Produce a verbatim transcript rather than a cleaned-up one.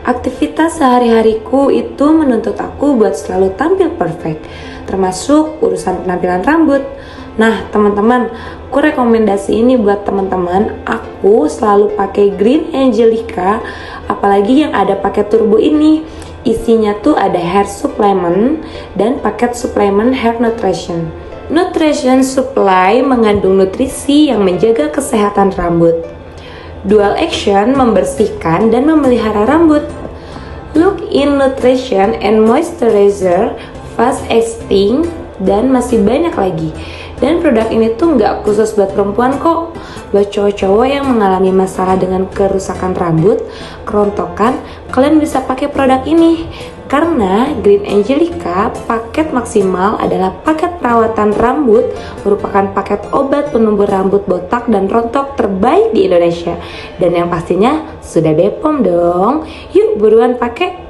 Aktivitas sehari-hariku itu menuntut aku buat selalu tampil perfect, termasuk urusan penampilan rambut. Nah, teman-teman, aku rekomendasi ini buat teman-teman. Aku selalu pakai Green Angelica, apalagi yang ada paket turbo ini. Isinya tuh ada hair supplement dan paket suplemen hair nutrition. Nutrition supply mengandung nutrisi yang menjaga kesehatan rambut. Dual action membersihkan dan memelihara rambut. Look in nutrition and moisturizer, fast acting, dan masih banyak lagi. Dan produk ini tuh nggak khusus buat perempuan kok. Buat cowok-cowok yang mengalami masalah dengan kerusakan rambut, kerontokan, kalian bisa pakai produk ini. Karena Green Angelica paket maksimal adalah paket perawatan rambut, merupakan paket obat penumbuh rambut botak dan rontok terbaik di Indonesia. Dan yang pastinya sudah B P O M dong. Yuk buruan pakai.